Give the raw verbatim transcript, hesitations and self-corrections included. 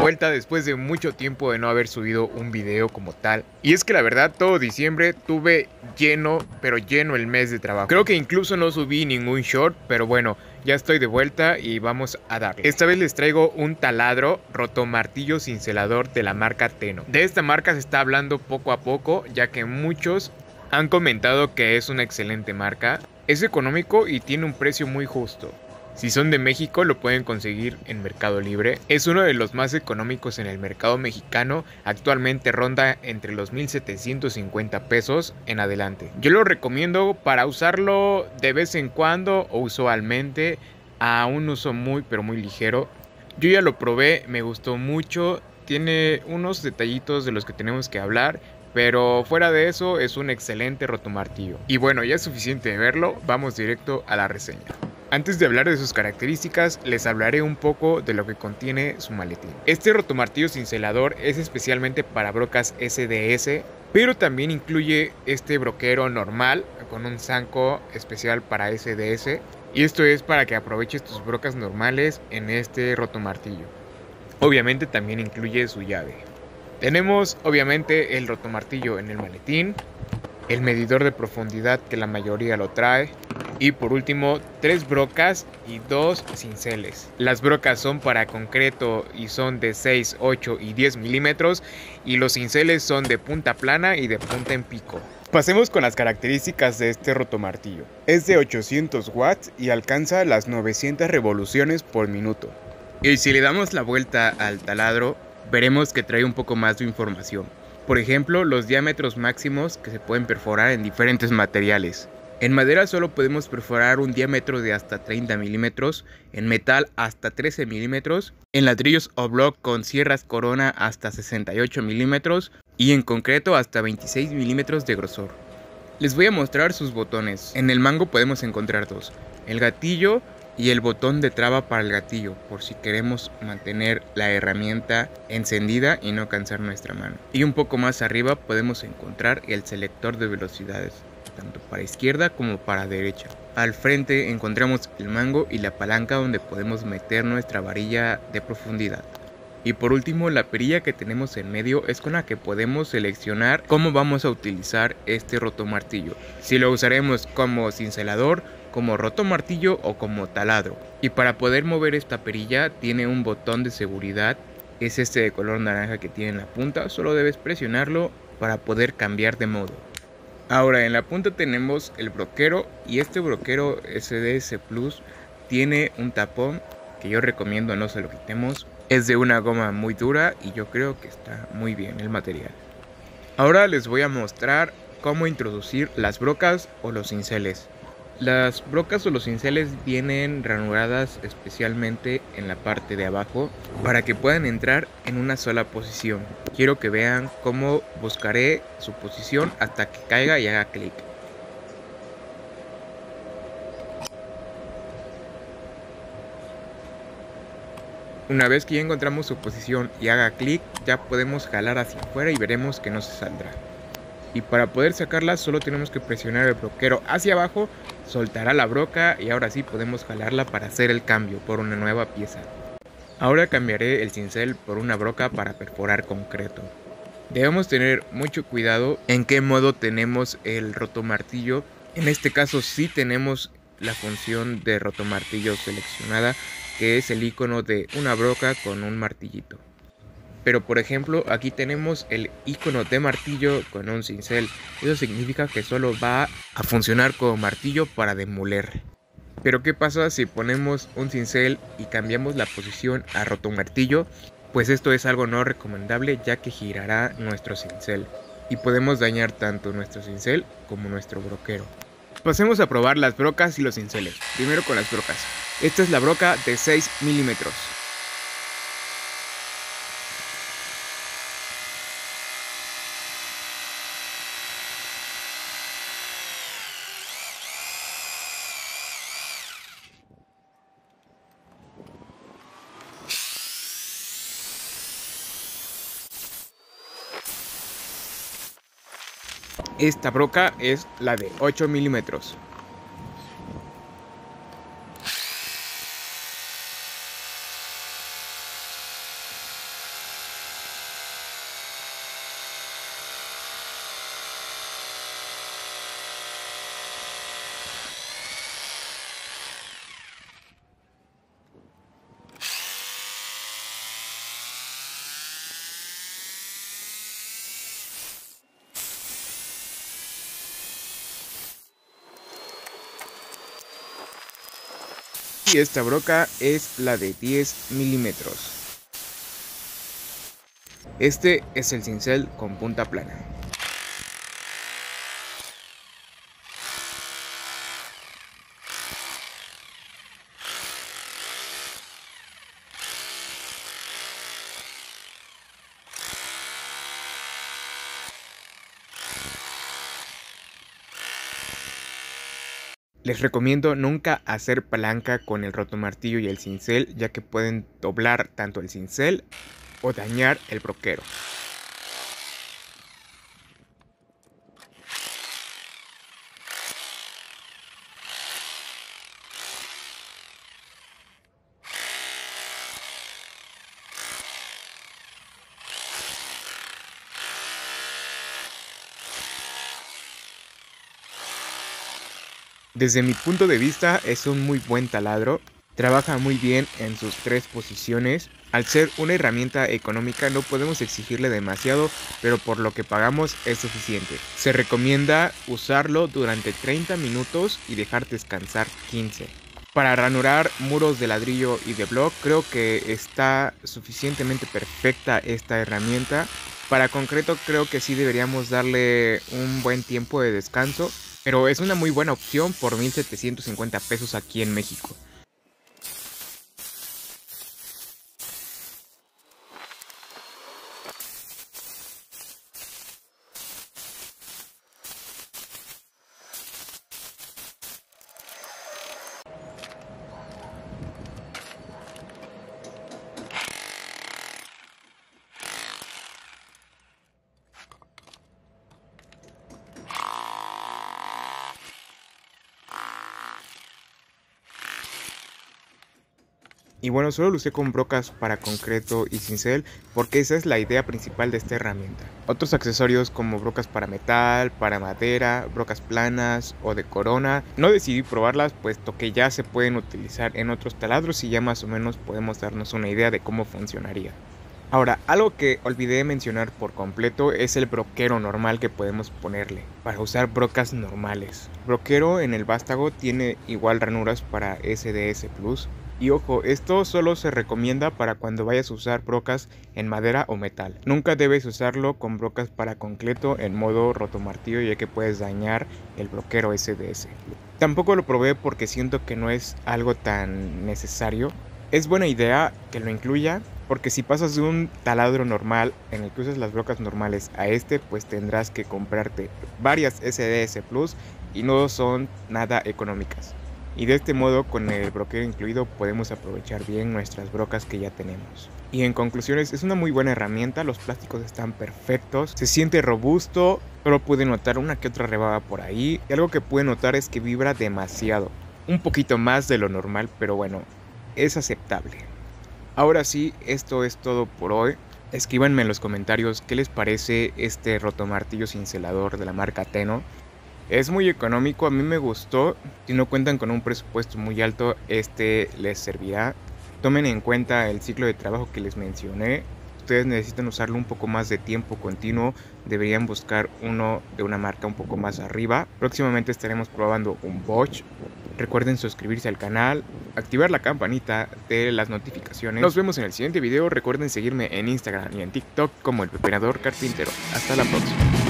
vuelta después de mucho tiempo de no haber subido un video como tal. Y es que la verdad todo diciembre tuve lleno, pero lleno el mes de trabajo. Creo que incluso no subí ningún short, pero bueno, ya estoy de vuelta y vamos a darle. Esta vez les traigo un taladro rotomartillo cincelador de la marca Teno. De esta marca se está hablando poco a poco, ya que muchos han comentado que es una excelente marca. Es económico y tiene un precio muy justo. Si son de México lo pueden conseguir en Mercado Libre. Es uno de los más económicos en el mercado mexicano. Actualmente ronda entre los mil setecientos cincuenta pesos en adelante. Yo lo recomiendo para usarlo de vez en cuando o usualmente, a un uso muy pero muy ligero. Yo ya lo probé, me gustó mucho. Tiene unos detallitos de los que tenemos que hablar, pero fuera de eso es un excelente rotomartillo. Y bueno, ya es suficiente de verlo, vamos directo a la reseña. Antes de hablar de sus características, les hablaré un poco de lo que contiene su maletín. Este rotomartillo cincelador es especialmente para brocas S D S, pero también incluye este broquero normal con un zanco especial para S D S. Y esto es para que aproveches tus brocas normales en este rotomartillo. Obviamente también incluye su llave. Tenemos obviamente el rotomartillo en el maletín, el medidor de profundidad que la mayoría lo trae, y por último tres brocas y dos cinceles. Las brocas son para concreto y son de seis, ocho y diez milímetros, y los cinceles son de punta plana y de punta en pico. Pasemos con las características de este rotomartillo. Es de ochocientos watts y alcanza las novecientas revoluciones por minuto. Y si le damos la vuelta al taladro, veremos que trae un poco más de información. Por ejemplo, los diámetros máximos que se pueden perforar en diferentes materiales. En madera solo podemos perforar un diámetro de hasta treinta milímetros, en metal hasta trece milímetros, en ladrillos o block con sierras corona hasta sesenta y ocho milímetros y en concreto hasta veintiséis milímetros de grosor. Les voy a mostrar sus botones. En el mango podemos encontrar dos, el gatillo y el botón de traba para el gatillo, por si queremos mantener la herramienta encendida y no cansar nuestra mano. Y un poco más arriba podemos encontrar el selector de velocidades, tanto para izquierda como para derecha. Al frente encontramos el mango y la palanca donde podemos meter nuestra varilla de profundidad. Y por último, la perilla que tenemos en medio es con la que podemos seleccionar cómo vamos a utilizar este rotomartillo. Si lo usaremos como cincelador, como rotomartillo o como taladro. Y para poder mover esta perilla tiene un botón de seguridad, es este de color naranja que tiene en la punta, solo debes presionarlo para poder cambiar de modo. Ahora en la punta tenemos el broquero, y este broquero S D S Plus tiene un tapón que yo recomiendo no se lo quitemos. Es de una goma muy dura y yo creo que está muy bien el material. Ahora les voy a mostrar cómo introducir las brocas o los cinceles. Las brocas o los cinceles vienen ranuradas especialmente en la parte de abajo para que puedan entrar en una sola posición. Quiero que vean cómo buscaré su posición hasta que caiga y haga clic. Una vez que ya encontramos su posición y haga clic, ya podemos jalar hacia afuera y veremos que no se saldrá. Y para poder sacarla solo tenemos que presionar el broquero hacia abajo, soltará la broca y ahora sí podemos jalarla para hacer el cambio por una nueva pieza. Ahora cambiaré el cincel por una broca para perforar concreto. Debemos tener mucho cuidado en qué modo tenemos el rotomartillo. En este caso sí tenemos la función de rotomartillo seleccionada, que es el icono de una broca con un martillito. Pero por ejemplo aquí tenemos el icono de martillo con un cincel. Eso significa que solo va a funcionar como martillo para demoler. Pero ¿qué pasa si ponemos un cincel y cambiamos la posición a rotomartillo? Pues esto es algo no recomendable, ya que girará nuestro cincel y podemos dañar tanto nuestro cincel como nuestro broquero. Pasemos a probar las brocas y los cinceles. Primero con las brocas. Esta es la broca de seis milímetros. Esta broca es la de ocho milímetros. Y esta broca es la de diez milímetros. Este es el cincel con punta plana. Les recomiendo nunca hacer palanca con el rotomartillo y el cincel, ya que pueden doblar tanto el cincel o dañar el broquero. Desde mi punto de vista es un muy buen taladro, trabaja muy bien en sus tres posiciones. Al ser una herramienta económica no podemos exigirle demasiado, pero por lo que pagamos es suficiente. Se recomienda usarlo durante treinta minutos y dejar descansar quince. Para ranurar muros de ladrillo y de block creo que está suficientemente perfecta esta herramienta. Para concreto creo que sí deberíamos darle un buen tiempo de descanso, pero es una muy buena opción por mil setecientos cincuenta pesos aquí en México. Y bueno, solo lo usé con brocas para concreto y cincel porque esa es la idea principal de esta herramienta. Otros accesorios como brocas para metal, para madera, brocas planas o de corona, no decidí probarlas puesto que ya se pueden utilizar en otros taladros y ya más o menos podemos darnos una idea de cómo funcionaría. Ahora, algo que olvidé mencionar por completo es el broquero normal que podemos ponerle para usar brocas normales. Broquero en el vástago tiene igual ranuras para S D S Plus. Y ojo, esto solo se recomienda para cuando vayas a usar brocas en madera o metal. Nunca debes usarlo con brocas para concreto en modo rotomartillo, ya que puedes dañar el broquero S D S. Tampoco lo probé porque siento que no es algo tan necesario. Es buena idea que lo incluya, porque si pasas de un taladro normal en el que usas las brocas normales a este, pues tendrás que comprarte varias S D S Plus y no son nada económicas. Y de este modo, con el broquero incluido, podemos aprovechar bien nuestras brocas que ya tenemos. Y en conclusiones, es una muy buena herramienta, los plásticos están perfectos, se siente robusto, solo pude notar una que otra rebaba por ahí. Y algo que pude notar es que vibra demasiado, un poquito más de lo normal, pero bueno, es aceptable. Ahora sí, esto es todo por hoy. Escríbanme en los comentarios qué les parece este rotomartillo cincelador de la marca Teno. Es muy económico, a mí me gustó. Si no cuentan con un presupuesto muy alto, este les servirá. Tomen en cuenta el ciclo de trabajo que les mencioné. Ustedes necesitan usarlo un poco más de tiempo continuo. Deberían buscar uno de una marca un poco más arriba. Próximamente estaremos probando un Bosch. Recuerden suscribirse al canal, activar la campanita de las notificaciones. Nos vemos en el siguiente video. Recuerden seguirme en Instagram y en TikTok como el Pepenador Carpintero. Hasta la próxima.